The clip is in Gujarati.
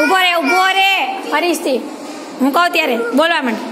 ઊભો રે હરીશથી હું કહું ત્યારે બોલવા માંડ.